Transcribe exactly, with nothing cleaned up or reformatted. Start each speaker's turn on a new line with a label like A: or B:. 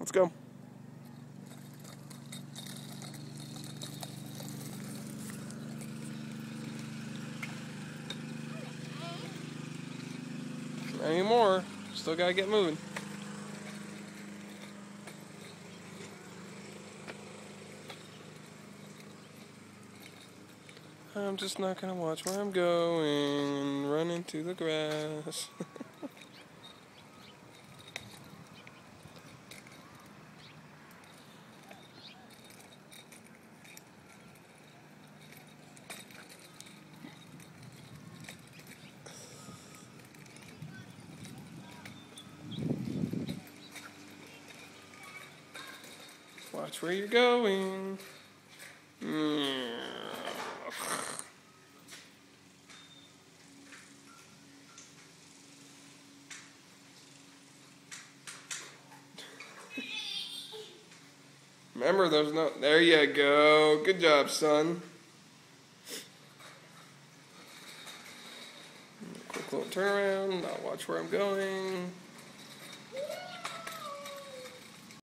A: Let's go. Not anymore. Still gotta get moving. I'm just not gonna watch where I'm going and run into the grass. Watch where you're going. Remember, there's no. There you go. Good job, son. Quick little turnaround. I'll watch where I'm going.